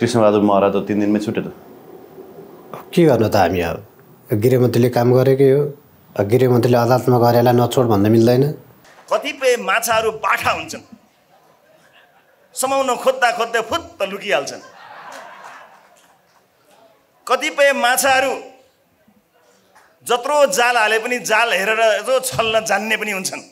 कृष्णबहादुर महरा त 3 दिनमै छुट्यो त। के गर्नु त हामी अब गृहमन्त्रीले काम गरेकै हो। गृहमन्त्रीले अदालतमा गरेलाई नछोड भन्न मिल्दैन। कतिपय माछाहरू बाठा हुन्छन्, समाउन खोज्दा खोज्दै फुत्त लुकिहाल्छन्। कतिपय माछाहरू जत्रो जाल हाले पनि जाल हेरेर जो छल्न जान्ने पनि हुन्छन्।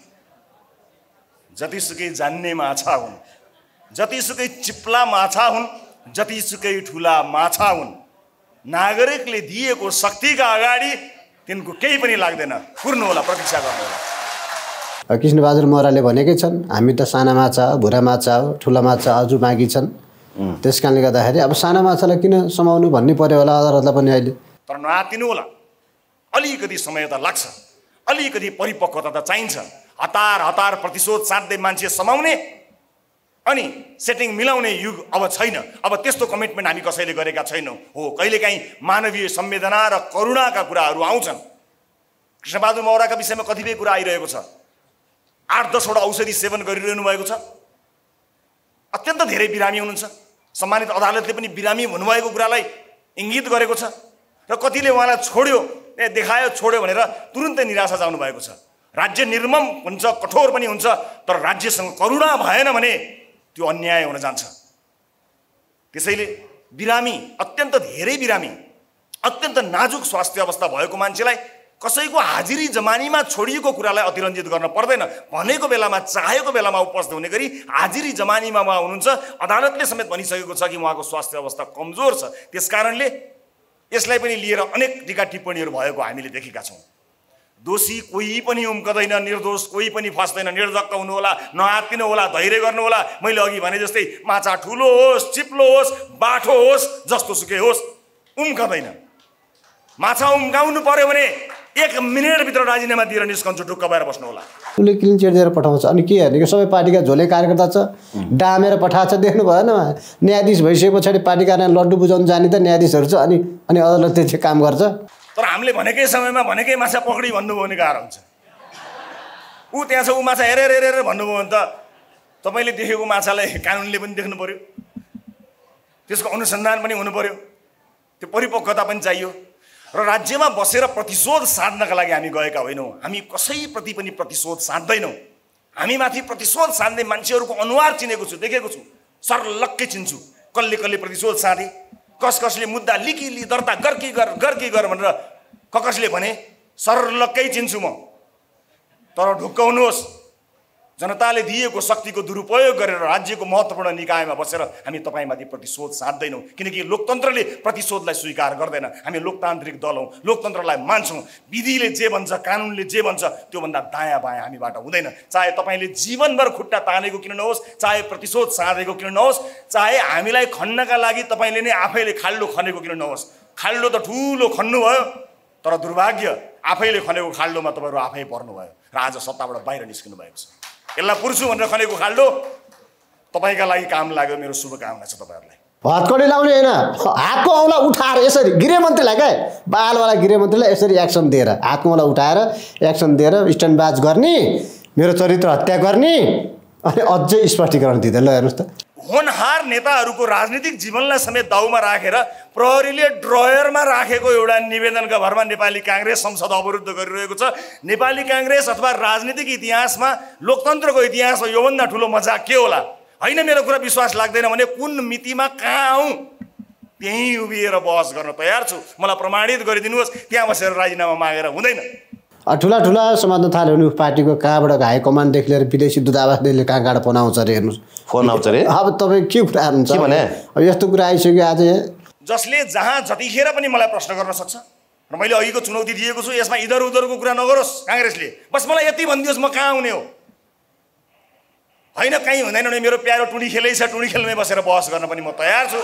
जतिसुकै जान्ने माछा हुन्, जतिसुकै चिप्ला माछा हुन्, जतिसुकै ठुला माछा हुन्, नागरिकले दिएको शक्तिका अगाडि तिनको केही पनि लाग्दैन। कुर्नु होला, प्रतीक्षा गर्नु होला। कृष्णबहादुर महराले भनेकै छन् हामी त साना माछा हो, भुरा माछा हो, ठुला माछा अझ बाँकी छन्। त्यस कारणले गर्दाखेरि अब साना माछालाई किन समाउनु भन्ने पर्यो होला अदालतलाई पनि अहिले। तर नआत्तिनु होला, अलिकति समय त लाग्छ, अलिकति परिपक्वता त चाहिन्छ। हतार हतार प्रतिशोध साध्दै मान्छे समाउने अनि सेटिङ मिलाउने युग अब छैन। अब त्यस्तो कमिटमेन्ट हामी कसैले गरेका छैनौँ। हो, कहिलेकाहीँ मानवीय संवेदना र करुणाका कुराहरू आउँछन्। कृष्णबहादुर महराका विषयमा कतिपय कुरा आइरहेको छ। 8-10 वटा औषधि सेवन गरिरहनु भएको छ। अत्यन्त धेरै बिरामी हुनुहुन्छ। सम्मानित अदालतले पनि बिरामी हुनुभएको कुरालाई इङ्गित गरेको छ र कतिले उहाँलाई छोड्यो, देखायो, छोड्यो भनेर तुरुन्तै निराशा जानु भएको छ। राज्य निर्मम हुन्छ, कठोर पनि हुन्छ, तर राज्यसँग करुणा भएन भने त्यो अन्याय हुन जान्छ। त्यसैले बिरामी, अत्यन्त धेरै बिरामी, अत्यन्त नाजुक स्वास्थ्य अवस्था भएको मान्छेलाई कसैको हाजिरी जमानीमा छोडिएको कुरालाई अतिरञ्जित गर्न पर्दैन। भनेको बेलामा, चाहेको बेलामा उपस्थित हुने गरी हाजिरी जमानीमा उहाँ हुनुहुन्छ। अदालतले समेत भनिसकेको छ कि उहाँको स्वास्थ्य अवस्था कमजोर छ। त्यसकारणले यसलाई पनि लिएर अनेक टीका टिप्पणीहरू भएको हामीले देखेका छौँ। दोषी कोही पनि उम्कदैन, निर्दोष कोही पनि फस्दैन। निर्धक्क हुनु होला, नआत्तिनु होला, धैर्य गर्नु होला। मैले अघि भने जस्तै माछा ठुलो होस्, चिप्लो होस्, बाठो होस्, जस्तो सुकै होस्, उम्कदैन। माछा उम्काउनु पर्यो भने 1 मिनेटभित्र राजीनामा दिएर निस्कन्छु, ढुक्क भएर बस्नु होला। उसले क्लिन चिट दिएर पठाउँछ। अनि के हेर्ने, सबै पार्टीका झोले कार्यकर्ता छ, डामेर पठाएको छ। देख्नु भएन, न्यायाधीश भइसके पछाडि पार्टी कार्यालय लड्डु बुझाउनु जाने त न्यायाधीशहरू छ। अनि अदालतले चाहिँ काम गर्छ। तर हामीले भनेकै समयमा भनेकै माछा पक्री भन्नुभयो भने गाह्रो हुन्छ। ऊ त्यहाँ छ, ऊ माछा हेरेर हेरेर भन्नुभयो भने त तपाईँले देखेको माछालाई कानुनले पनि देख्नु पर्यो, त्यसको अनुसन्धान पनि हुनु पर्यो, त्यो परिपक्वता पनि चाहियो। र राज्यमा बसेर प्रतिशोध साध्नका लागि हामी गएका होइनौँ। हामी कसैप्रति पनि प्रतिशोध साध्दैनौँ। हामी माथि प्रतिशोध साध्ने मान्छेहरूको अनुहार चिनेको छु, देखेको छु, सर्लक्कै चिन्छु। कसले कसले प्रतिशोध साधे, कसले मुद्दा लिकी दर्ता गर्की गर भनेर कसले भने, सर्लक्कै चिन्छु म। तर ढुक्क हुनुहोस्, जनताले दिएको शक्तिको दुरुपयोग गरेर राज्यको महत्त्वपूर्ण निकायमा बसेर हामी तपाईँमाथि प्रतिशोध साध्दैनौँ। किनकि लोकतन्त्रले प्रतिशोधलाई स्वीकार गर्दैन। हामी लोकतान्त्रिक दल हौँ, लोकतन्त्रलाई मान्छौँ। विधिले जे भन्छ, कानुनले जे भन्छ, त्योभन्दा दायाँ बायाँ हामीबाट हुँदैन। चाहे तपाईँले जीवनभर खुट्टा तानेको किन नहोस्, चाहे प्रतिशोध साधेको किन नहोस्, चाहे हामीलाई खन्नका लागि तपाईँले नै आफैले खाल्डो खनेको किन नहोस्। खाल्डो त ठुलो खन्नुभयो, तर दुर्भाग्य आफैले खनेको खाल्डोमा तपाईँहरू आफै पर्नुभयो र आज सत्ताबाट बाहिर निस्किनु भएको छ। यसलाई पुर्छु भनेर खनेको खाल्डो तपाईँका लागि काम लाग्यो। मेरो शुभकामना छ तपाईँहरूलाई। हतकडी लाउने होइन, हातको औँला उठाएर यसरी गृहमन्त्रीलाई क्या बालवाला गृहमन्त्रीलाई यसरी एक्सन दिएर, हातको औँला उठाएर एक्सन दिएर स्ट्यान्डबाज गर्ने, मेरो चरित्र हत्या गर्ने, अनि अझै स्पष्टीकरण दिँदैन। ल हेर्नुहोस् त, होनहार नेताहरूको राजनीतिक जीवनलाई समेत दाउमा राखेर प्रहरीले ड्रयरमा राखेको एउटा निवेदनका भरमा नेपाली काङ्ग्रेस संसद अवरुद्ध गरिरहेको छ। नेपाली काङ्ग्रेस अथवा राजनीतिक इतिहासमा, लोकतन्त्रको इतिहासमा योभन्दा ठुलो मजाक के होला? होइन, मेरो कुरा विश्वास लाग्दैन भने कुन मितिमा कहाँ आउँ त्यहीँ उभिएर बहस गर्न तयार छु। मलाई प्रमाणित गरिदिनुहोस्, त्यहाँ बसेर राजीनामा मागेर हुँदैन। ठुला ठुला समात्न थाल्यो भने पार्टीको कहाँबाट हाई कमान्डदेखि लिएर विदेशी दूतावासले कहाँ कहाँ फोन आउँछ अरे। हेर्नुहोस्, फोन आउँछ अरे। अब तपाईँ के कुरा हुन्छ भने अब यस्तो कुरा आइसक्यो आज, जसले जहाँ जतिखेर पनि मलाई प्रश्न गर्न सक्छ र मैले अघिको चुनौती दिएको छु। यसमा इधर उधरको कुरा नगरोस् काङ्ग्रेसले। बस मलाई यति भनिदियोस्, म कहाँ आउने हो? होइन, कहीँ हुँदैन भने मेरो प्यारो टुडी खेलै छ, टुडी खेलमै बसेर बहस गर्न पनि म तयार छु।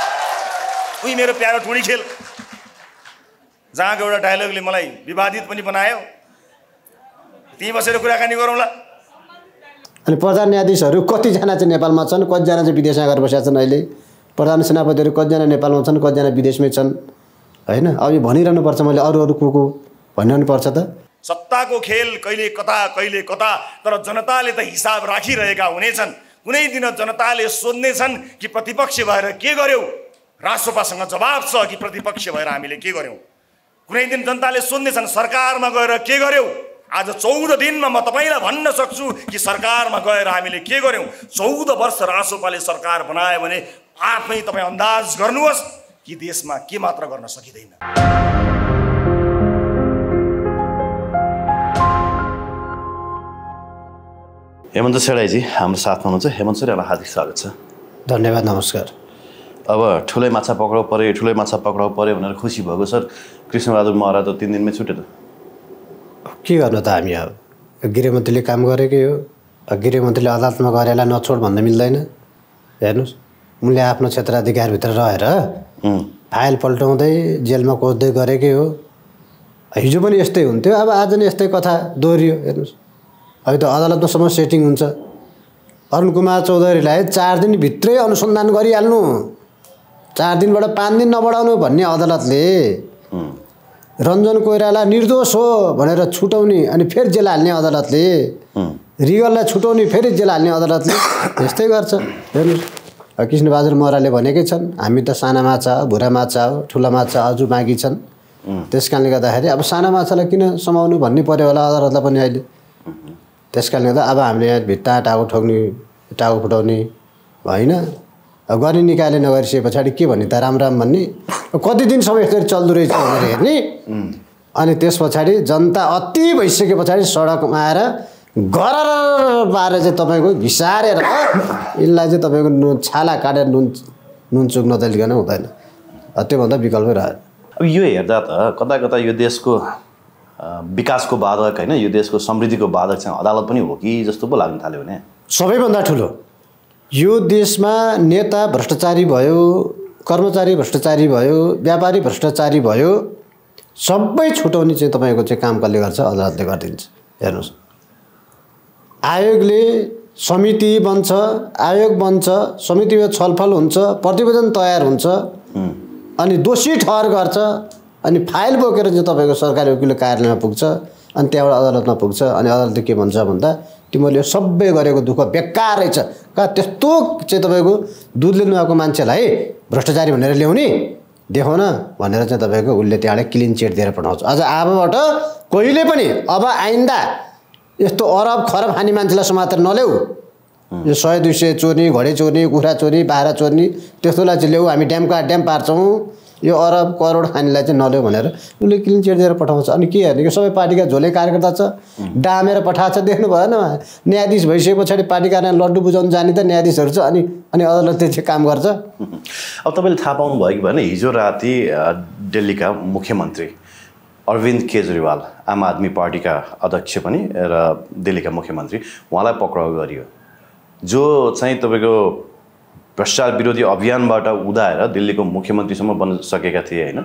उही मेरो प्यारो टुडी खेल, जहाँको एउटा डायलगले मलाई विवादित पनि बनायो, त्यहीँ बसेर कुराकानी गरौँला। अनि प्रधान न्यायाधीशहरू कतिजना चाहिँ नेपालमा छन्, कतिजना चाहिँ विदेशमा गएर बसेका छन्? अहिले प्रधान सेनापतिहरू कतिजना नेपालमा छन्, कतिजना विदेशमै छन्? होइन, अब यो भनिरहनुपर्छ, मैले अरू को भनिरहनु पर्छ त। सत्ताको खेल कहिले कता, तर जनताले त हिसाब राखिरहेका हुनेछन्। कुनै दिन जनताले सोध्नेछन् कि प्रतिपक्ष भएर के गर्यौ, राष्ट्रपासँग जवाब छ कि प्रतिपक्ष भएर हामीले के गर्यौँ? कुनै दिन जनताले सोध्नेछन् सरकारमा गएर के गर्यौ? आज 14 दिनमा म तपाईँलाई भन्न सक्छु कि सरकारमा गएर हामीले के गर्यौँ। 14 वर्ष राष्ट्रपाले सरकार बनायो भने आफै तपाईँ अन्दाज गर्नुहोस् कि देशमा के मात्र गर्न सकिँदैन। हेमन्त सेडाईजी हाम्रो साथमा हुनुहुन्छ। हेमन्त सर, यहाँलाई हार्दिक स्वागत छ। धन्यवाद, नमस्कार। अब ठुलै माछा पक्राउ पऱ्यो भनेर खुसी भएको सर कृष्णबहादुर महरा त 3 दिनमै छुट्यो त। के गर्नु त, हामी अब गृहमन्त्रीले काम गरेकै हो। गृहमन्त्रीले अदालतमा गरेलाई नछोड भन्न मिल्दैन। हेर्नुहोस्, उनले आफ्नो क्षेत्राधिकारभित्र रहेर फाइल पल्टाउँदै जेलमा कोच्दै गरेकै हो। हिजो पनि यस्तै हुन्थ्यो, अब आज नि यस्तै कथा दोहोरियो। हेर्नुहोस्, अब त अदालतमा सेटिङ हुन्छ। अरुण कुमार चौधरीलाई 4 दिनभित्रै अनुसन्धान गरिहाल्नु, 4 दिनबाट 5 दिन नबढाउनु भन्ने अदालतले रञ्जन कोइराला निर्दोष हो भनेर छुटाउने अनि फेरि जेल हाल्ने अदालतले, रिगललाई छुटाउने फेरि जेल हाल्ने अदालतले त्यस्तै गर्छ। हेर्नुहोस्, कृष्णबहादुर महराले भनेकै छन्, हामी त साना माछा हो, भुरा माछा हो, ठुला माछा अझ बाँकी छन्। त्यस कारणले गर्दाखेरि अब साना माछालाई किन समाउनु भन्ने पर्यो होला अदालतलाई पनि अहिले। त्यस कारणले गर्दा अब हामीले यहाँ भित्ता टाउको ठोक्ने, टाउको फुटाउने होइन। अब गर्ने निकायले नगरिसके पछाडि के भन्ने त राम राम भन्ने, कति दिनसम्म यसरी चल्दो रहेछ भनेर हेर्ने। अनि त्यस पछाडि जनता अति भइसके पछाडि सडकमा आएर गरर पारेर चाहिँ तपाईँको घिसारेर यसलाई चाहिँ तपाईँको छाला काटेर नुन चुक नदलिकन हुँदैन। त्योभन्दा विकल्पै रह्यो। अब यो हेर्दा त कता कता यो देशको विकासको बाधक होइन, यो देशको समृद्धिको बाधक चाहिँ अदालत पनि हो कि जस्तो पो लाग्न थाल्यो भने। सबैभन्दा ठुलो यो देशमा नेता भ्रष्टाचारी भयो, कर्मचारी भ्रष्टाचारी भयो, व्यापारी भ्रष्टाचारी भयो, सबै छुटाउने चाहिँ तपाईँको चाहिँ काम कसले गर्छ? अदालतले गरिदिन्छ। हेर्नुहोस्, आयोगले समिति बन्छ, आयोग बन्छ, समितिमा छलफल हुन्छ, प्रतिवेदन तयार हुन्छ, अनि दोषी ठहर गर्छ, अनि फाइल बोकेर चाहिँ तपाईँको सरकारी वकिलको कार्यालयमा पुग्छ, अनि त्यहाँबाट अदालतमा पुग्छ। अनि अदालतले के भन्छ भन्दा तिमीले सबै गरेको दुःख बेकार रहेछ। त्यस्तो चाहिँ तपाईँको दुधले नुहाएको मान्छेलाई भ्रष्टाचारी भनेर ल्याउने देखाउन भनेर चाहिँ तपाईँको उसले त्यहाँबाट क्लिन चिट दिएर पठाउँछ। अझ अबबाट कहिले पनि अब आइन्दा यस्तो अरब खरब खाने मान्छेलाई समातेर नल्याऊ। यो 100-200 चोर्ने, घोडे चोर्ने, कुखुरा चोर्ने, बाख्रा चोर्ने त्यस्तोलाई चाहिँ ल्याऊ, हामी ड्याम पार्छौँ। यो अरब करोड खानेलाई चाहिँ नल्याऊ भनेर उसले क्लिन चिट दिएर पठाउँछ। अनि के हेर्ने, सबै पार्टीका झोले कार्यकर्ता छ, डामेर पठाएको छ। देख्नु भएन, न्यायाधीश भइसके पछाडि पार्टी कार्यालय लड्डु बुझाउनु जाने त न्यायाधीशहरू छ। अनि अदालतले चाहिँ काम गर्छ। अब तपाईँले थाहा पाउनु भयो कि भएन, हिजो राति दिल्लीका मुख्यमन्त्री अरविन्द केजरीवाल, आम आदमी पार्टीका अध्यक्ष पनि र दिल्लीका मुख्यमन्त्री, उहाँलाई पक्राउ गरियो। जो चाहिँ तपाईँको भ्रष्टाचार विरोधी अभियानबाट उदाएर दिल्लीको मुख्यमन्त्रीसम्म बन्न सकेका थिए होइन,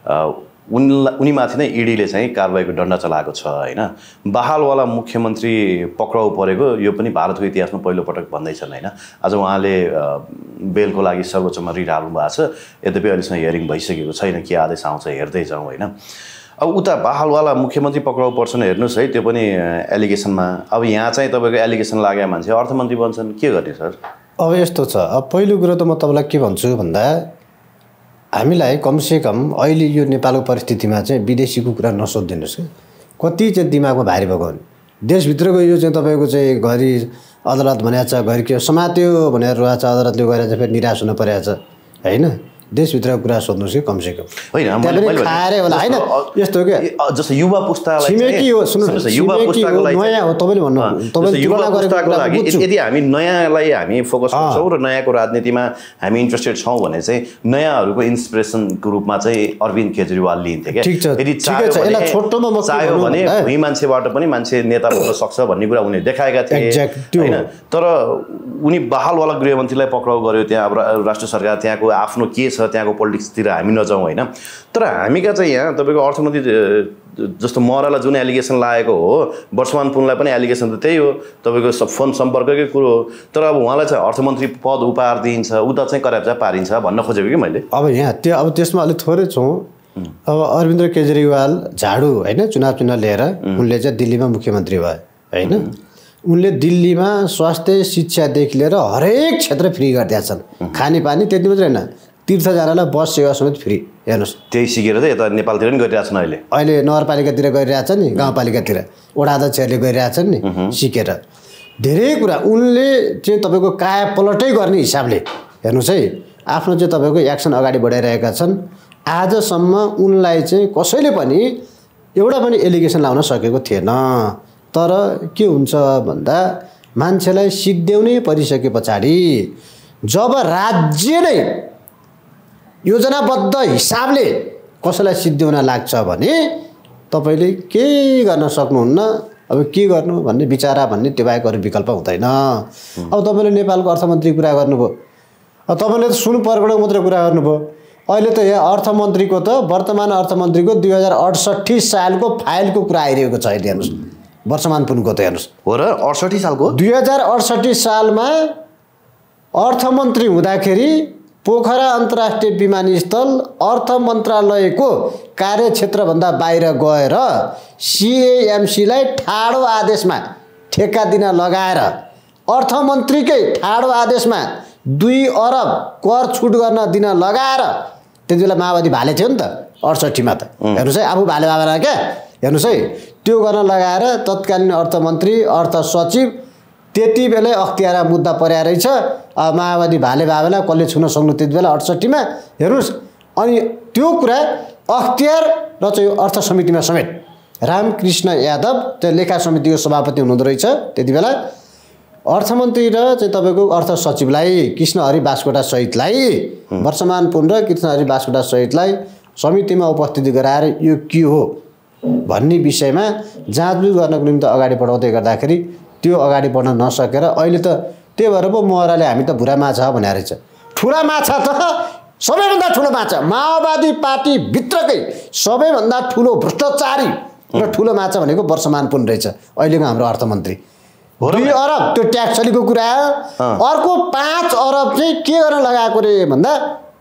उनीमाथि नै इडीले चाहिँ कारबाहीको डन्डा चलाएको छ होइन। बहालवाला मुख्यमन्त्री पक्राउ परेको यो पनि भारतको इतिहासमा पहिलोपटक भन्दैछन् होइन। आज उहाँले बेलको लागि सर्वोच्चमा रिट हाल्नु भएको छ, यद्यपि अहिलेसम्म हियरिङ भइसकेको छैन, के आदेश आउँछ हेर्दै जाउँ होइन। अब उता बहालवाला मुख्यमन्त्री पक्राउ पर्छन्, हेर्नुहोस् है, त्यो पनि एलिगेसनमा। अब यहाँ चाहिँ तपाईँको एलिगेसन लागेको मान्छे अर्थमन्त्री बन्छन्, के गर्ने सर? अब यस्तो छ, अब पहिलो कुरो त म तपाईँलाई के भन्छु भन्दा हामीलाई कमसेकम अहिले यो नेपालको परिस्थितिमा चाहिँ विदेशीको कुरा नसोधिदिनुहोस् कि कति चाहिँ दिमागमा भारी भएको हो। देशभित्रको यो चाहिँ तपाईँको चाहिँ घरि अदालत भनेको छ, घरि के समात्यो भनेर रहेछ, अदालतले गएर चाहिँ फेरि निराश हुन परेको छ होइन। देशभित्रको कुरा सोध्नुहोस् कि कमसेकम होइन, खाएरै होला होइन। यस्तो क्या जस्तो युवा पुस्तालाई छिमेकी हो, सुन्नुहोस्, युवा पुस्ताको नयाँ हो। तपाईँले भन्नु, तपाईँले युवा पुस्ताको लागि यदि हामी नयाँलाई हामी फोकस गर्छौँ र नयाँको राजनीतिमा हामी इन्ट्रेस्टेड छौँ भने चाहिँ नयाँहरूको इन्सपिरेसनको रूपमा चाहिँ अरविन्द केजरीवाल लिइन्थे क्या। यदि चाह्यो भने भुइँ मान्छेबाट पनि मान्छे नेता बन्न सक्छ भन्ने कुरा उनीहरूले देखाएका थिए होइन। तर उनी बहालवाला गृहमन्त्रीलाई पक्राउ गर्यो, त्यहाँ अब राष्ट्र सरकार त्यहाँको आफ्नो के त्यहाँको पोलिटिक्सतिर हामी नजाउँ होइन। तर हामीका चाहिँ यहाँ तपाईँको अर्थमन्त्री जस्तो महरालाई जुन एलिगेसन लागेको हो, वर्षमान पुनलाई पनि एलिगेसन त त्यही हो, तपाईँको फोन सम्पर्ककै कुरो हो। तर अब उहाँलाई चाहिँ अर्थमन्त्री पद उपहार दिइन्छ, उता चाहिँ कराप्चा पारिन्छ भन्न खोजेको कि मैले। अब यहाँ अब त्यसमा अलिक थोरै छौँ। अब अरविन्द केजरीवाल झाडु होइन चुनाव लिएर उनले चाहिँ दिल्लीमा मुख्यमन्त्री भए होइन। उनले दिल्लीमा स्वास्थ्य शिक्षादेखि लिएर हरेक क्षेत्र फ्री गरिदिएका छन्। खानेपानी त्यति मात्रै होइन, तीर्थ जानलाई बस सेवा समेत फ्री। हेर्नुहोस् त्यही सिकेर चाहिँ यता नेपालतिर पनि गरिरहेको छन् अहिले। अहिले नगरपालिकातिर गरिरहेछ नि, गाउँपालिकातिर वडा अध्यक्षहरूले गरिरहेछन् नि सिकेर। धेरै कुरा उनले चाहिँ तपाईँको काया पलटै गर्ने हिसाबले हेर्नुहोस् है आफ्नो चाहिँ तपाईँको एक्सन अगाडि बढाइरहेका छन्। आजसम्म उनलाई चाहिँ कसैले पनि एउटा पनि एलिगेसन लाउन सकेको थिएन। तर के हुन्छ भन्दा मान्छेलाई सिद्ध्याउनै परिसके पछाडि जब राज्य नै योजनाबद्ध हिसाबले कसैलाई सिद्ध्याउन लाग्छ भने तपाईँले केही गर्न सक्नुहुन्न। अब के गर्नु भन्ने विचारा भन्ने त्यो बाहेक अरू विकल्प हुँदैन। अब तपाईँले नेपालको अर्थमन्त्री कुरा गर्नुभयो, अब तपाईँले त सुन पर्गडको मात्रै कुरा गर्नुभयो। अहिले त यहाँ अर्थमन्त्रीको त वर्तमान अर्थमन्त्रीको 2068 सालको फाइलको कुरा आइरहेको छ। अहिले हेर्नुहोस् वर्तमान पुनको त हेर्नुहोस् हो र 68 सालको 2068 सालमा अर्थमन्त्री हुँदाखेरि पोखरा अन्तर्राष्ट्रिय विमानस्थल अर्थ मन्त्रालयको कार्यक्षेत्रभन्दा बाहिर गएर सिएएमसीलाई ठाडो आदेशमा ठेक्का दिन लगाएर अर्थमन्त्रीकै ठाडो आदेशमा 2 अरब कर छुट गर्न दिन लगाएर त्यति बेला माओवादी भाले थियो नि त 68 मा त। हेर्नुहोस् है आफू भाले बाबा क्या हेर्नुहोस् है त्यो गर्न लगाएर तत्कालीन अर्थमन्त्री अर्थ सचिव त्यति बेलै अख्तियारा मुद्दा पर्या रहेछ। माओवादी भाले बाबालाई कसले छुन सक्नु त्यति बेला 68 मा हेर्नुहोस्। अनि त्यो कुरा अख्तियार र चाहिँ अर्थ समितिमा समेत रामकृष्ण यादव त्यो लेखा समितिको सभापति हुनुहुँदो रहेछ त्यति बेला। अर्थमन्त्री र चाहिँ तपाईँको अर्थ सचिवलाई कृष्णहरि बास्कोटा सहितलाई वर्षमान पुन र कृष्णहरि बास्कोटा सहितलाई समितिमा उपस्थिति गराएर यो के हो भन्ने विषयमा जाँचबुझ गर्नको निम्ति अगाडि बढाउँदै गर्दाखेरि त्यो अगाडि बढ्न नसकेर अहिले त त्यही भएर पो मोहराले हामी त भुरा माछा भनेर रहेछ। ठुला माछा त सबैभन्दा ठुलो माछा माओवादी पार्टी भित्रकै सबैभन्दा ठुलो भ्रष्टाचारी र ठुलो माछा भनेको वर्षमान पुन रहेछ अहिलेको हाम्रो अर्थमन्त्री। 2 अरब त्यो ट्याक्स अलिको कुरा। अर्को 5 अरब चाहिँ के गर्न लगाएको रे भन्दा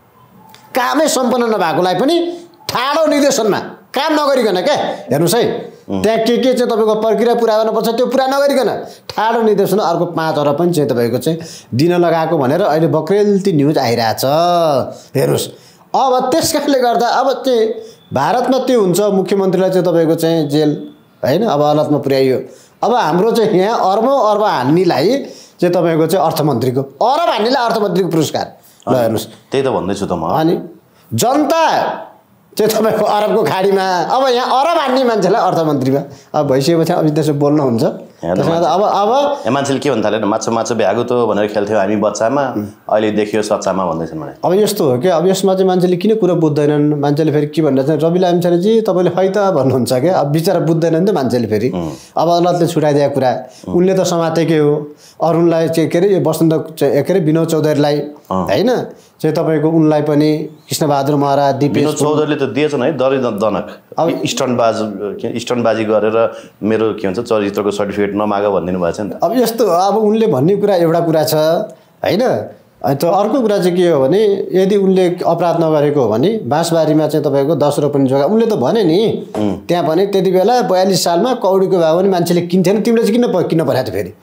कामै सम्पन्न नभएकोलाई पनि ठाडो निर्देशनमा काम नगरिकन क्या हेर्नुहोस् है त्यहाँ के चाहिँ तपाईँको प्रक्रिया पुरा गर्नुपर्छ त्यो पुरा नगरिकन ठाडो निर्देशन अर्को 5 अरब पनि चाहिँ तपाईँको चाहिँ दिन लगाएको भनेर अहिले बक्रेलती न्युज आइरहेछ। हेर्नुहोस् अब त्यस कारणले गर्दा अब चाहिँ भारतमा त्यो हुन्छ मुख्यमन्त्रीलाई चाहिँ तपाईँको चाहिँ जेल होइन अब अदालतमा पुर्याइयो। अब हाम्रो चाहिँ यहाँ अर्बौं अर्ब हान्नेलाई चाहिँ तपाईँको चाहिँ अर्थमन्त्रीको अरब हान्नेलाई अर्थमन्त्रीको पुरस्कार ल हेर्नुहोस् त्यही त भन्दैछु त म। अनि जनता चाहिँ तपाईँको अरबको खाडीमा अब यहाँ अरब हान्ने मान्छेलाई अर्थमन्त्रीमा अब भइसकेपछि अब त्यसो बोल्नुहुन्छ। अब मान्छेले के भन्न थाल्यो माछा माछा भ्यागो त भनेर खेल्थ्यो हामी बच्चामा अहिले देखियो सच्चामा भन्दैछन् भने। अब यस्तो हो कि अब यसमा चाहिँ मान्छेले किन कुरा बुझ्दैनन् मान्छेले फेरि के भन्छ रवि लामिछानेजी तपाईँले खै त भन्नुहुन्छ क्या अब बिचरा बुझ्दैनन् नि त मान्छेले फेरि। अब अदालतले छुटाइदिएको कुरा उनले त समातेकै हो अरुणलाई चाहिँ के अरे यो वसन्त के अरे विनोद चौधरीलाई होइन चाहिँ तपाईँको उनलाई पनि कृष्णबहादुर महरा विनोद चौधरीले त दिएछन् है दरै दनक अब स्टन्टबाजी गरेर मेरो के भन्छ चरित्रको सर्टिफिकेट नमाग भनिदिनु भएको छ नि त। अब यस्तो अब उनले भन्ने कुरा एउटा कुरा छ होइन। त अर्को कुरा चाहिँ के हो भने यदि उनले अपराध नगरेको हो भने बाँसबारीमा चाहिँ तपाईँको 10 रोपनी जग्गा उनले त भने नि त्यहाँ भने त्यति बेला 42 सालमा कौडीको भाव पनि मान्छेले किन्थेन तिमीले चाहिँ किन परेको थियो फेरि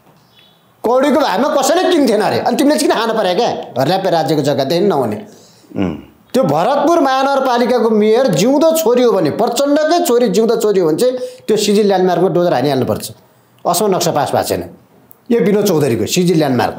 कौडीको भावमा कसैले किन्थेन अरे अनि तिमीले चाहिँ किन खान पर्यो क्या हर्ल्यापे राज्यको जग्गादेखि नहुने। त्यो भरतपुर महानगरपालिकाको मेयर जिउँदो छोरी हो भने प्रचण्डकै छोरी जिउँदो छोरी हो भने चाहिँ त्यो सिजी ल्यान्डमार्कको डोजर हानिहाल्नुपर्छ। असम्म नक्सा पास भएको छैन यो विनोद चौधरीको सिजी ल्यान्डमार्क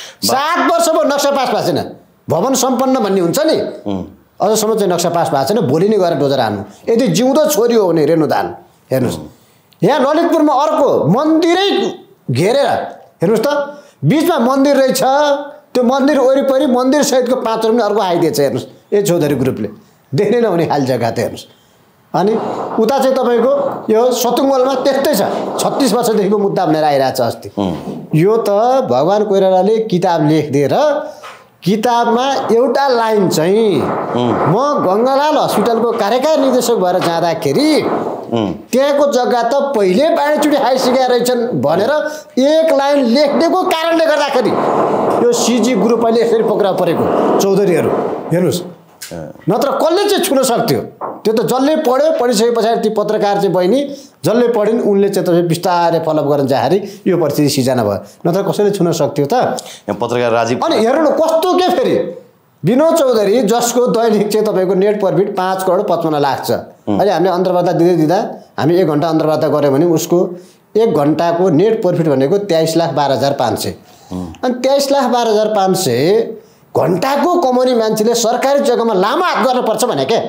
7 वर्ष भयो नक्सा पास भएको छैन भवन सम्पन्न भन्ने हुन्छ नि अझसम्म चाहिँ नक्सा पास भएको छैन भोलि नै गएर डोजर हान्नु यदि जिउँदो छोरी हो भने रेणुदान। हेर्नुहोस् यहाँ ललितपुरमा अर्को मन्दिरै घेरेर हेर्नुहोस् त बिचमा मन्दिर रहेछ त्यो मन्दिर वरिपरि मन्दिर सहितको 5 रुपैयाँ अर्को आइदिएछ। हेर्नुहोस् ए चौधरी ग्रुपले देख्नै नहुने खाल जग्गा त हेर्नुहोस्। अनि उता चाहिँ तपाईँको यो सतुङ्गलमा त्यस्तै छ 36 वर्षदेखिको मुद्दा भनेर आइरहेछ अस्ति। यो त भगवान् कोइरालाले किताब लेखिदिएर किताबमा एउटा लाइन चाहिँ म गङ्गालाल हस्पिटलको कार्यकारी निर्देशक भएर जाँदाखेरि त्यहाँको जग्गा त पहिले बाँडीचुडी खाइसकेका रहेछन् भनेर एक लाइन लेखिदिएको कारणले गर्दाखेरि यो सिजी ग्रुप अहिले यसरी पक्रा परेको चौधरीहरू। हेर्नुहोस् नत्र कसले चाहिँ छुन सक्थ्यो त्यो त जसले पढ्यो पढिसके पछाडि ती पत्रकार चाहिँ बहिनी जसले पढिन् उनले चाहिँ तपाईँ बिस्तारै फलोअप गर्न जाँदाखेरि यो परिस्थिति सिर्जना भयो नत्र कसैले छुन सक्थ्यो त पत्रकार राजीव। अनि हेर्नु कस्तो के फेरि विनोद चौधरी जसको दैनिक चाहिँ तपाईँको नेट प्रफिट 5,55,00,000 छ। अहिले हामीले अन्तर्वार्ता दिँदा हामी 1 घन्टा अन्तर्वार्ता गऱ्यौँ भने उसको 1 घन्टाको नेट प्रफिट भनेको 23,12,500। अनि 23,12,500 घन्टाको कमाउने मान्छेले सरकारी जग्गामा लामो हात गर्नुपर्छ भने के?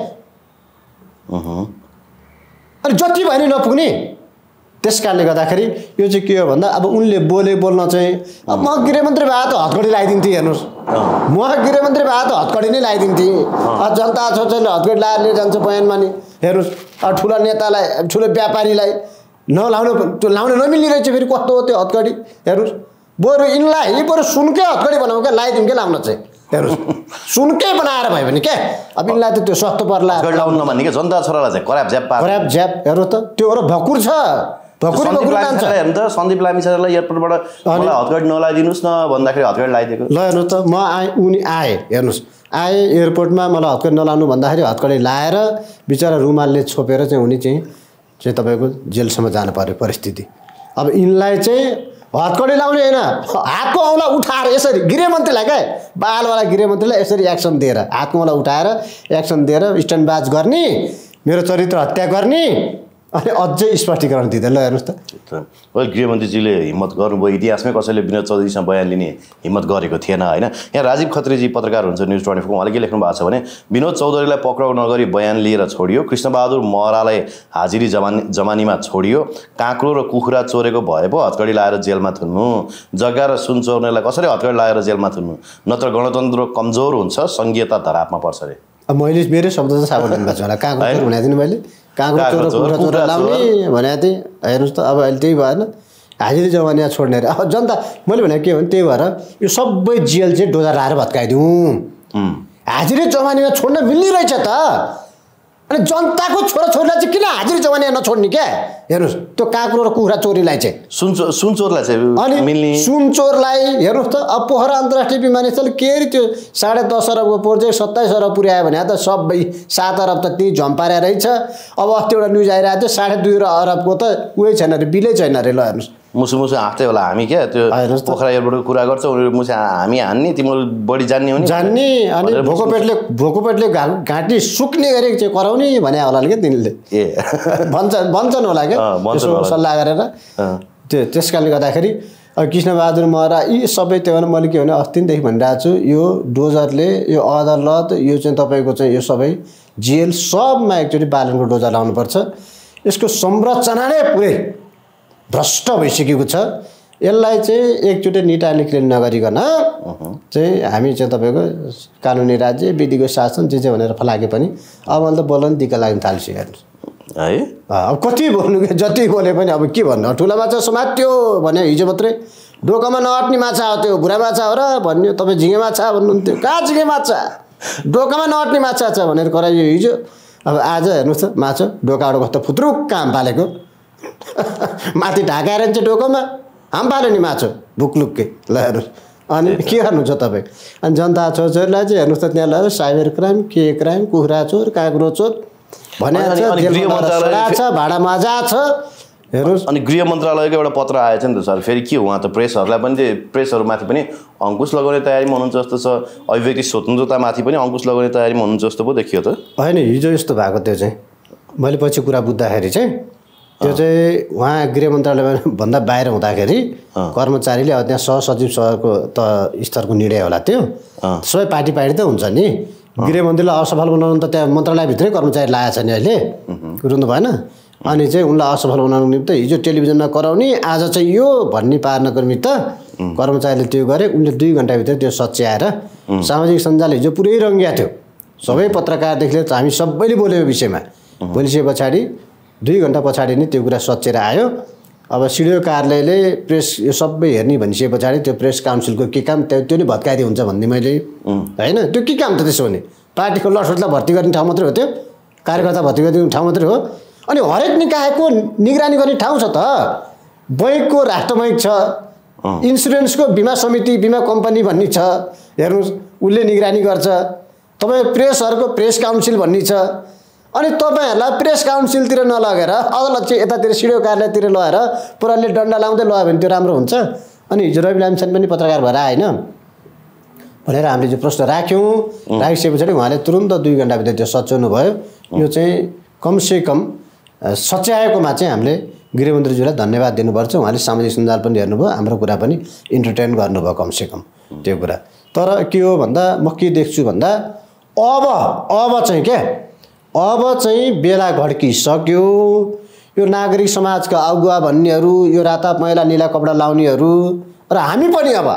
अनि जति भयो नि नपुग्ने। त्यस कारणले गर्दाखेरि यो चाहिँ के हो भन्दा अब उनले बोल्न चाहिँ अब म गृहमन्त्री भए त हतकडी लगाइदिन्थेँ। हेर्नुहोस्, म गृहमन्त्री भए त हतकडी नै लगाइदिन्थेँ। जनता छोचाले हतकडी लगाएर लिएर जान्छ बयानमा नि। हेर्नुहोस्, अब ठुला नेतालाई ठुलो व्यापारीलाई नलाउनु, त्यो लाउन नमिल्ने रहेछ फेरि कस्तो हो त्यो हतकडी। हेर्नुहोस्, बरु यिनलाई बरु सुनकै हतकडी बनाऊ क्या, लगाइदिउँ क्या लाउन चाहिँ। हेर्नुहोस्, सुनकै बनाएर भयो भने क्या अब यिनलाई त त्यो सस्तो पर्ला। लाउनु नभन्ने कि जनता छोरालाई चाहिँ कराप झ्याप। हेर्नुहोस् त त्यो अरू भकुर छ। सन्दीप लामिछानेलाई एयरपोर्टबाट मलाई हतकडी नलाइदिनुहोस् न भन्दाखेरि हतकडी लगाइदिएको। ल हेर्नुहोस् त, उनी आए, हेर्नुहोस् आए एयरपोर्टमा मलाई हतकडी नलाउनु भन्दाखेरि हतकडी लाएर बिचरा रुमालले छोपेर चाहिँ उनी चाहिँ तपाईँको जेलसम्म जानु पर्यो परिस्थिति। अब यिनलाई चाहिँ हतकडी लाउने होइन, हातको औँला उठाएर यसरी गृहमन्त्रीलाई क्या बालवाला गृहमन्त्रीलाई यसरी एक्सन दिएर हातको औँला उठाएर एक्सन दिएर स्ट्यान्डबाज गर्ने, मेरो चरित्र हत्या गर्ने, अनि अझै स्पष्टीकरण दिँदै। ल हेर्नुहोस् त, गृहमन्त्रीजीले हिम्मत गर्नुभयो। इतिहासमै कसैले विनोद चौधरीसँग बयान लिने हिम्मत गरेको थिएन होइन। यहाँ राजीव खत्रीजी पत्रकार हुन्छ न्युज 24 को, उहाँले के लेख्नु भएको छ भने विनोद चौधरीलाई पक्राउ नगरी बयान लिएर छोडियो, कृष्णबहादुर महरालाई हाजिरी जमानीमा छोडियो, काँक्रो र कुखुरा चोरेको भए पो हतकडी लाएर जेलमा थुन्नु, जग्गा र सुन चोर्नेलाई कसरी हतकडी लाएर जेलमा थुन्नु, नत्र गणतन्त्र कमजोर हुन्छ, सङ्घीयता धरापमा पर्छ अरे। अब मैले मेरै शब्द त साबुन भएको छ होला, काँक्रो भनेको मैले काँक्रो चोर लाउने भनेको थिएँ। हेर्नुहोस् त अब अहिले त्यही भएन, हाजिरी जमानिया छोड्ने अरे। अब जनता मैले भनेको के हो भने त्यही भएर यो सबै जेल चाहिँ डोजा लाएर भत्काइदिउँ, हाजिरी जमानिया छोड्न मिल्ने रहेछ त। अनि जनताको छोराछोरीलाई चाहिँ किन हाजिरी जमानिया नछोड्ने क्या? हेर्नुहोस् त्यो काँक्रो र कुखुरा चोरीलाई चाहिँ सुन चोरलाई चाहिँ अनि मिल्ने, सुन चोरलाई हेर्नुहोस् त। अब पोखरा अन्तर्राष्ट्रिय विमानस्थल के अरे त्यो 10.5 अरबको प्रोजेक्ट 27 अरब पुर्यायो भने त सबै 7 अरब त त्यही झम्पारे रहेछ। अब अस्ति एउटा न्युज आइरहेको थियो 2.5 अरबको त उही छैन अरे, बिलै छैन अरे। ल हेर्नुहोस्, मुसु हाँस्दै होला हामी क्या त्यो पोखरा एयरपोर्टको कुरा गर्छ, उनीहरू मुसु हामी हान्ने, तिमीहरू बढी जान्ने हो नि जान्ने। अनि भोको पेटले घाँटी सुक्ने गरी चाहिँ कराउने भने होला क्या तिनीहरूले, ए भन्छन् होला क्या सल्लाह गरेर। त्यस कारणले गर्दाखेरि कृष्णबहादुर महरा यी सबै त्यो भने मैले के भने अस्तिदेखि भनिरहेको छु, यो डोजरले यो अदालत यो चाहिँ तपाईँको चाहिँ यो सबै जेल सबमा एकचोटि बालनको डोजर लाउनुपर्छ। यसको संरचना नै पुरै भ्रष्ट भइसकेको छ। यसलाई चाहिँ एकचोटि निटार्ने क्लेम नगरिकन चाहिँ हामी चाहिँ तपाईँको कानुनी राज्य विधिको शासन जे भनेर फलाके पनि अब मैले त बोल्न दिक्क लाग्न थाल्छु। हेर्नुहोस् है, अब कति बोल्नु कि जति बोले पनि अब के भन्नु, ठुला माछा समात्यो भने हिजो मात्रै डोकामा नअट्ने माछा हो त्यो भुरा माछा हो र भन्यो, तपाईँ झिँगे माछा भन्नुहुन्थ्यो, कहाँ झिँगे माछा डोकामा नअट्ने माछा छ भनेर कराइयो हिजो। अब आज हेर्नुहोस् त माछा डोकाबाट कस्तो फुत्रुक काम पालेको माथि ढाकाएर चाहिँ डोकोमा हाम पाल्यो नि माछो भुकलुक्कै। ल हेर्नुहोस्, अनि के गर्नुहुन्छ तपाईँ? अनि जनता छोरछोरीलाई चाहिँ हेर्नुहोस् त त्यहाँ लगेर साइबर क्राइम के क्राइम कुखुरा चोर काँक्रो चोर भने छ, भाडा मजा छ। हेर्नुहोस्, अनि गृह मन्त्रालयको एउटा पत्र आएछ नि त सर, फेरि के हो उहाँ त प्रेसहरूलाई पनि प्रेसहरूमाथि पनि अङ्कुश लगाउने तयारीमा हुनुहुन्छ जस्तो छ, अभिव्यक्ति स्वतन्त्रतामाथि पनि अङ्कुश लगाउने तयारीमा हुनुहुन्छ जस्तो पो देखियो त। होइन हिजो यस्तो भएको त्यो चाहिँ मैले पछि कुरा बुझ्दाखेरि चाहिँ त्यो चाहिँ उहाँ गृह मन्त्रालयमा भन्दा बाहिर हुँदाखेरि कर्मचारीले अब त्यहाँ सहसचिव सरको त स्तरको निर्णय होला, त्यो सबै पार्टी त हुन्छ नि। गृहमन्त्रीलाई असफल बनाउनु त त्यहाँ मन्त्रालयभित्रै कर्मचारी लागेको छ नि अहिले, रुनु भएन। अनि चाहिँ उनलाई असफल बनाउनुको निम्ति हिजो टेलिभिजनमा कराउने, आज चाहिँ यो भन्ने पार्नको निमित्त कर्मचारीले त्यो गरे। उनले 2 घन्टाभित्र त्यो सच्याएर सामाजिक सञ्जाल हिजो पुरै रङ्गिया थियो, सबै पत्रकारदेखि लिएर हामी सबैले बोलेको विषयमा बोलिसके पछाडि 2 घन्टा पछाडि नै त्यो कुरा सचेर आयो। अब सिडिओ कार्यालयले प्रेस यो सबै हेर्ने भनिसके पछाडि त्यो प्रेस काउन्सिलको के काम त्यो नै भत्काइदिए हुन्छ भन्ने मैले होइन। त्यो के काम त त्यसो भने पार्टीको लसोटलाई भर्ती गर्ने ठाउँ मात्रै हो, त्यो कार्यकर्ता भर्ती गर्ने ठाउँ मात्रै हो। अनि हरेक निकायको निगरानी गर्ने ठाउँ छ त, बैङ्कको राष्ट्र बैङ्क छ, इन्सुरेन्सको बिमा समिति बिमा कम्पनी भन्ने छ, हेर्नुहोस् उसले निगरानी गर्छ। तपाईँ प्रेसहरूको प्रेस काउन्सिल भन्ने छ। अनि तपाईँहरूलाई प्रेस काउन्सिलतिर नलगेर अदालत चाहिँ यतातिर सिडिओ कार्यालयतिर लगेर पुराले डन्डा लाउँदै लग्यो भने त्यो राम्रो हुन्छ। अनि हिजो रवि लामिछाने पनि पत्रकार भएर आएन, भनेर हामीले जो प्रश्न राख्यौँ राखिसके पछाडि उहाँले तुरुन्त 2 घन्टाभित्र त्यो सच्याउनु भयो। यो चाहिँ कमसेकम सच्याएकोमा चाहिँ हामीले गृहमन्त्रीज्यूलाई धन्यवाद दिनुपर्छ। उहाँले सामाजिक सञ्जाल पनि हेर्नुभयो, हाम्रो कुरा पनि इन्टरटेन गर्नुभयो कमसेकम त्यो कुरा। तर के हो भन्दा म के देख्छु भन्दा अब चाहिँ क्या अब चाहिँ बेला घड्किसक्यो। यो नागरिक समाजका अगुवा भन्नेहरू, यो राता पहेँला नीला कपडा लाउनेहरू र हामी पनि अब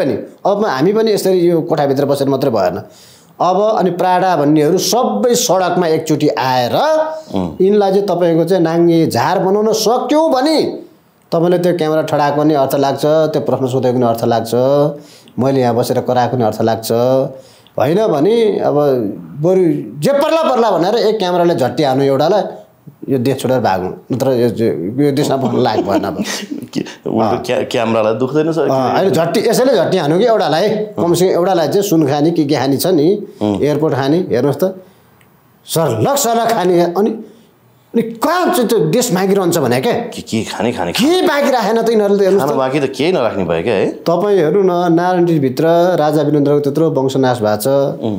हामी पनि यसरी यो कोठाभित्र बसेर मात्रै भएन। अब अनि प्राडा भन्नेहरू सबै सडकमा एकचोटि आएर यिनलाई चाहिँ तपाईँको चाहिँ नाङ्गे झार बनाउन सक्यौँ भने तपाईँले त्यो क्यामेरा ठडाएको पनि अर्थ लाग्छ, त्यो प्रश्न सोधेको पनि अर्थ लाग्छ, मैले यहाँ बसेर कराएको पनि अर्थ लाग्छ। होइन भने अब बरु जे पर्ला भनेर एक क्यामेराले झट्टी हान्नु एउटालाई, यो देश छोडेर भाग्नु, नत्र यो देशमा बस्नु लायक भएन। अब क्यामेरालाई दुख्दैन सर अहिले यसैले झट्टी हान्नु कि एउटालाई, कमसेकम एउटालाई चाहिँ सुन खाने के खाने छ नि, एयरपोर्ट खाने, हेर्नुहोस् त सर्लक खाने। अनि कहाँ चाहिँ त्यो देश मागिरहन्छ भने क्या के खाने के बाँकी राखेन त यिनीहरूले, हेर्नुहोस् बाँकी त केही नराख्ने भयो क्या है। तपाईँ हेर्नु न, नारायणभित्र राजा वीरेन्द्रको त्यत्रो वंशनाश भएको छ,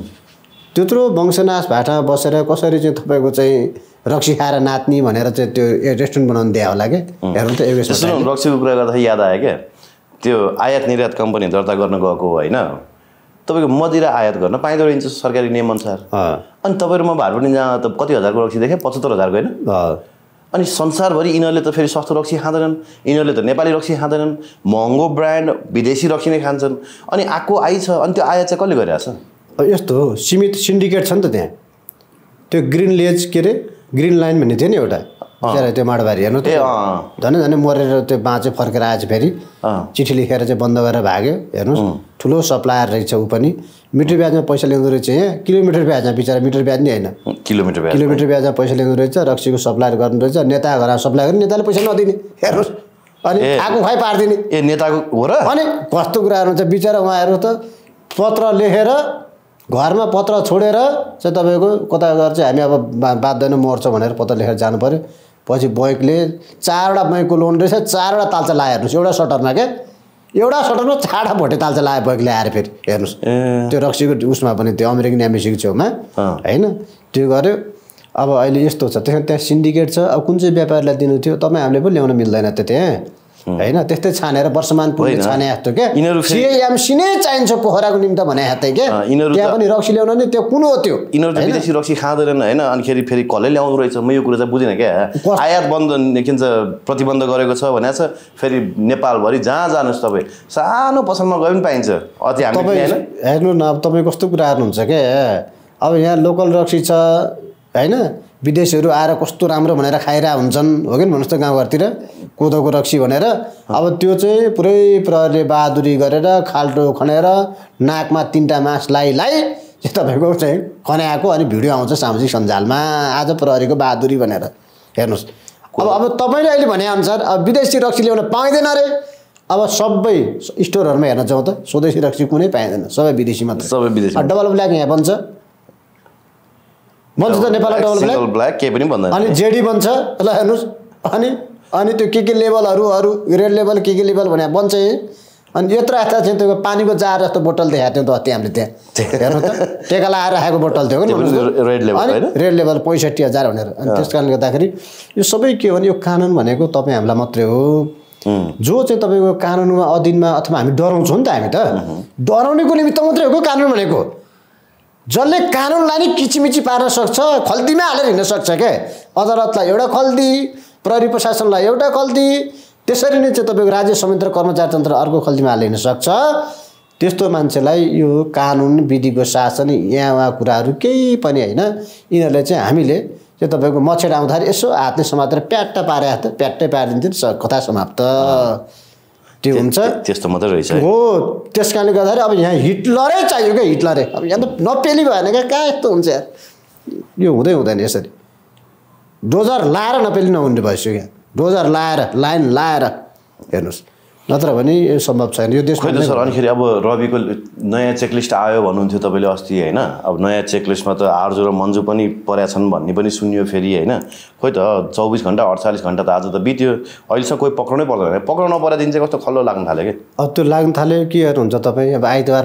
त्यत्रो वंशनाश भाटामा बसेर कसरी चाहिँ तपाईँको चाहिँ रक्सी खाएर नाच्ने भनेर चाहिँ त्यो रेस्टुरेन्ट बनाउनु दियो होला क्या। हेर्नु त रक्सीको कुरा गर्दाखेरि याद आयो क्या, त्यो आयात निर्यात कम्पनी दर्ता गर्न गएको होइन, तपाईँको मदिरा आयात गर्न पाइँदो रहेछ सरकारी नियमअनुसार। अनि तपाईँहरूमा भारतमा जहाँ त कति हजारको रक्सी देखेँ, 75,000को होइन। अनि संसारभरि यिनीहरूले त फेरि सस्तो रक्सी खाँदैनन्, यिनीहरूले त नेपाली रक्सी खाँदैनन्, महँगो ब्रान्ड विदेशी रक्सी नै खान्छन्। अनि आइछ अनि त्यो आयात चाहिँ कसले गरिरहेछ? यस्तो हो, सीमित सिन्डिकेट छ नि त त्यहाँ। त्यो ग्रिन लेज के अरे ग्रिन लाइन भन्ने थियो नि एउटा, त्यो माडबारी हेर्नु त झन् मरेर त्यो बाँचे फर्केर आएछ, फेरि चिठी लेखेर चाहिँ बन्द गरेर भाग्यो। हेर्नुहोस् ठुलो सप्लायर रहेछ ऊ पनि, मिटर ब्याजमा पैसा ल्याउँदो रहेछ यहाँ, किलोमिटर ब्याजमा, बिचरा मिटर ब्याज नि होइन, किलोमिटर ब्याजमा पैसा ल्याउँदो रहेछ, रक्सीको सप्लायर गर्नु रहेछ। नेता घर सप्लाई गर्ने, नेताले पैसा नदिने, हेर्नुहोस् अनि आगो खुवाइ पारिदिने। नेताको हो र? अनि कस्तो कुराहरू हुन्छ बिचरा उहाँहरू त पत्र लेखेर घरमा पत्र छोडेर चाहिँ तपाईँको कता गएर चाहिँ हामी अब बाध्दैन मर्छ भनेर पत्र लेखेर जानु पऱ्यो। पछि बैङ्कले 4वटा बैङ्कको लोन रहेछ, 4वटा तालचा लायो। हेर्नुहोस् एउटा सटरमा क्या, एउटा सटरमा 4वटा भोटे तालचा लायो बैङ्कले आएर फेरि। हेर्नुहोस् त्यो रक्सीको उसमा पनि त्यो अमेरिकन एम्बेसीको छेउमा होइन, त्यो गर्यो। अब अहिले यस्तो छ, त्यहाँ सिन्डिकेट छ। अब कुन चाहिँ व्यापारीलाई दिनु थियो तपाईँ हामीले पनि ल्याउन मिल्दैन त त्यहाँ होइन। त्यस्तै छानेर वर्षमान पुग्ने छाने जस्तो क्या, सिएएमसी नै चाहिन्छ पोखराको निम्ति भने हेर्दै क्या, त्यहाँ पनि रक्सी ल्याउन नि त्यो कुन हो त्यो? यिनीहरू त विदेशी रक्सी खाँदैनन् होइन। अनि फेरि कसले ल्याउँदो रहेछ, म यो कुरा चाहिँ बुझिनँ क्या। आयात बन्द प्रतिबन्ध गरेको छ भनेको छ, फेरि नेपालभरि जहाँ जानुहोस् तपाईँ सानो पसलमा गए पनि पाइन्छ। अझै हामी हेर्नु न, अब तपाईँ कस्तो कुरा हेर्नुहुन्छ क्या, अब यहाँ लोकल रक्सी छ होइन, विदेशीहरू आएर कस्तो राम्रो भनेर खाइरहेको हुन्छन् हो कि भन्नुहोस् त गाउँघरतिर, कोदोको रक्सी भनेर। अब त्यो चाहिँ पुरै प्रहरीले बहादुरी गरेर खाल्टो खनेर नाकमा 3टा मास लाई तपाईँको चाहिँ खन्याएको, अनि भिडियो आउँछ सामाजिक सञ्जालमा आज प्रहरीको बहादुरी भनेर। हेर्नुहोस् अब तपाईँले अहिले भनेअनुसार अब विदेशी रक्सी ल्याउन पाइँदैन अरे। अब सबै स्टोरहरूमा हेर्न जाउँ त स्वदेशी रक्सी कुनै पाइँदैन, सबै विदेशी मात्र। डबल ब्ल्याक यहाँ बन्छ त नेपालमा, डबल ब्ल्याक केही पनि भन्दैन। अनि जेडी बन्छ ल हेर्नुहोस्, अनि त्यो के लेभलहरू अरू रेड लेभल के लेभल भने बन्छ। अनि यत्रो यता चाहिँ त्यो पानीको जार जस्तो बोतल देखाएको थियो त अस्ति हामीले त्यहाँ, हेर्नु त टेका लगाएर राखेको बोतल थियो कि रेड लेभल 65,000 भनेर। अनि त्यस कारणले गर्दाखेरि यो सबै के हो भने यो कानुन भनेको तपाईँ हामीलाई मात्रै हो, जो चाहिँ तपाईँको कानुनमा अधीनमा अथवा हामी डराउँछौँ नि त, हामी त डराउनेको निमित्त मात्रै हो कानुन भनेको। जसले कानुनलाई नै किचिमिची पार्न सक्छ, खल्तीमा हालेर हिँड्न सक्छ क्या, अदालतलाई एउटा खल्ती, प्रहरी प्रशासनलाई एउटा खल्ती, त्यसरी नै चाहिँ तपाईँको राज्य संयन्त्र कर्मचारी तन्त्र अर्को खल्तीमा हालेर हिँड्न सक्छ। त्यस्तो मान्छेलाई यो कानुन विधिको शासन यहाँ उहाँ कुराहरू केही पनि होइन। यिनीहरूले चाहिँ हामीले चाहिँ तपाईँको मच्छेड आउँदाखेरि यसो हातले समातेर प्याट्टा पारे हात प्याट्टै पारिदिन्थ्यो, कथा समाप्त। त्यो हुन्छ, त्यस्तो मात्रै रहेछ हो। त्यस कारणले गर्दाखेरि अब यहाँ हिटलरै चाहियो क्या, हिटलरै। अब यहाँ त नपेली भएन क्या, कहाँ यस्तो हुन्छ यार, यो हुँदैन यसरी। डोजर लाएर नपेली नहुने भइसक्यो क्या, डोजर लाएर लाइन लाएर हेर्नुहोस्। नत्र भने यो सम्भव छैन यो देशमा। खै त सर, अनिखेरि अब रविको नयाँ चेकलिस्ट आयो भन्नुहुन्थ्यो तपाईँले अस्ति होइन, अब नयाँ चेकलिस्टमा त आर्जु र मन्जु पनि परेका छन् भन्ने पनि सुनियो फेरि होइन। खोइ त 24 घन्टा 48 घन्टा त आज त बित्यो, अहिलेसम्म कोही पक्राउनै पर्दैन। पक्राउन नपरेको दिन चाहिँ कस्तो खल्लो लाग्न थाल्यो कि। अब त्यो लाग्न थाल्यो के हेर्नुहुन्छ तपाईँ, अब आइतबार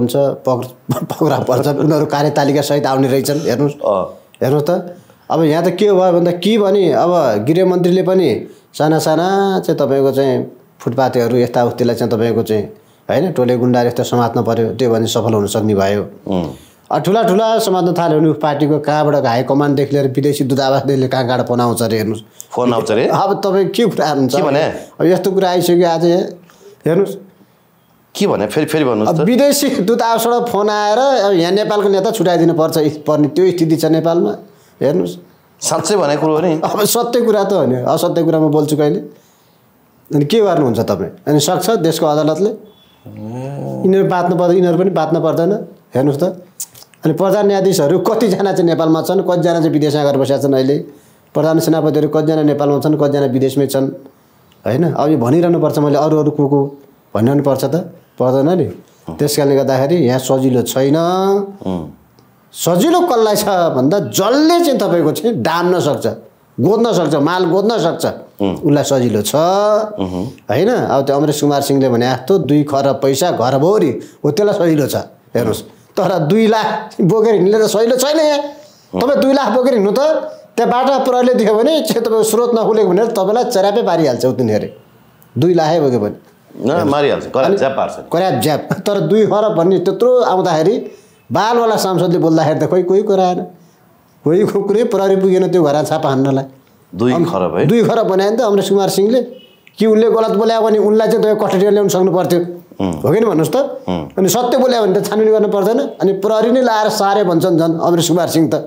पक्रा पर्छ उनीहरू कार्यतालिकासहित आउने रहेछन्। हेर्नुहोस् त अब यहाँ त के भयो भन्दा के भने अब गृहमन्त्रीले पनि साना चाहिँ तपाईँको चाहिँ फुटपाथीहरू यस्ता उस्तीलाई चाहिँ तपाईँको चाहिँ होइन टोले गुन्डाहरू यस्तो समात्न पर्यो, त्यो भने सफल हुन सक्ने भयो। ठुला समात्न थाल्यो भने पार्टीको कहाँबाट हाई कमान्डदेखि लिएर विदेशी दूतावासले कहाँबाट फोन आउँछ अरे। हेर्नुहोस् फोन आउँछ अरे। अब तपाईँ के कुरा हुन्छ भने अब यस्तो कुरा आइसक्यो आज। हेर्नुहोस् के भने फेरि भन्नुहोस् त। विदेशी दूतावासबाट फोन आएर अब यहाँ नेपालको नेता छुट्याइदिनु पर्ने त्यो स्थिति छ नेपालमा। हेर्नुहोस् साँच्चै भनेको कुरो हो नि। अब सत्य कुरा त हो नि, असत्य कुरा म बोल्छु कहिले। अनि के गर्नुहुन्छ तपाईँ? अनि सक्छ देशको अदालतले यिनीहरू बाँच्नु पर्दैन, यिनीहरू पनि बाँच्नु पर्दैन। हेर्नुहोस् त अनि प्रधान न्यायाधीशहरू कतिजना चाहिँ नेपालमा छन्, कतिजना चाहिँ विदेशमा गएर बसेका छन्। अहिले प्रधान सेनापतिहरू कतिजना नेपालमा छन्, कतिजना विदेशमै छन् होइन। अब यो भनिरहनुपर्छ मैले अरू को भनिरहनु पर्छ त, पर्दैन नि। त्यस कारणले गर्दाखेरि यहाँ सजिलो छैन। सजिलो कसलाई छ भन्दा जसले चाहिँ तपाईँको चाहिँ डाम्न सक्छ, गोद्न सक्छ, माल गोद्न सक्छ, उसलाई सजिलो छ होइन। अब त्यो अमरेश कुमार सिंहले भने जस्तो 2 खरब पैसा घरभरि हो, त्यसलाई सजिलो छ। हेर्नुहोस् तर 2 लाख बोकेर हिँड्ने त सजिलो छैन। यहाँ तपाईँ 2 लाख बोकेर हिँड्नु त त्यहाँ बाटा प्रहरीले दियो भने चाहिँ तपाईँको स्रोत नखुलेको भनेर तपाईँलाई चरापै पारिहाल्छ उनीहरूले। 2 लाखै बोक्यो भने मारिहाल्छ, कराप ज्याप। तर 2 खरब भन्ने त्यत्रो आउँदाखेरि बालवाला सांसदले बोल्दाखेरि त कोही कराएन, कोही कुरै प्रहरी पुगेन त्यो घर छापा हान्नलाई। 2 खरब है, 2 खरब भने नि त अमरेश कुमार सिंहले कि उनले गलत बोल्यो भने उनलाई चाहिँ तपाईँ कस्टडिया ल्याउनु सक्नु पर्थ्यो हो कि भन्नुहोस् त। अनि सत्य बोल्यो भने त छानबिन गर्नु पर्दैन। अनि प्रहरी नै लाएर सारे भन्छन् झन् अमरेश कुमार सिंह त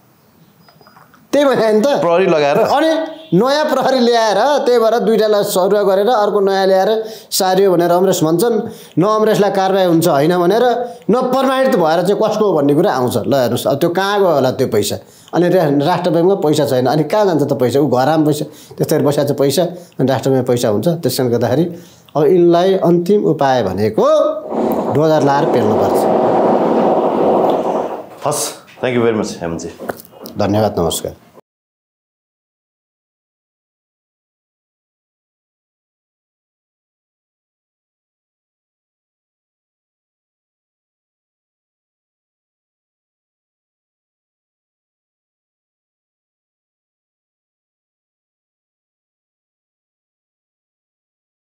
त्यही भने नि त प्रहरी लगाएर। अनि नयाँ प्रहरी ल्याएर त्यही भएर 2टालाई सरुवा गरेर अर्को नयाँ ल्याएर सारियो भनेर अमरेश भन्छन्। न अमरेशलाई कारबाही हुन्छ होइन भनेर न प्रमाणित भएर चाहिँ कसको हो भन्ने कुरा आउँछ। ल हेर्नुहोस् अब त्यो कहाँ गयो होला त्यो पैसा। अनि राष्ट्र ब्याङ्कमा पैसा छैन, अनि कहाँ जान्छ त पैसा? ऊ घरमा पैसा त्यस्तै बसेको छ पैसा, अनि राष्ट्र ब्याङ्कमा पैसा हुन्छ। त्यस कारणले गर्दाखेरि अब यिनलाई अन्तिम उपाय भनेको डोजर लाएर पेल्नुपर्छ। हस्, थ्याङ्क यू भेरी मच हेमन्तजी। धन्यवाद, नमस्कार।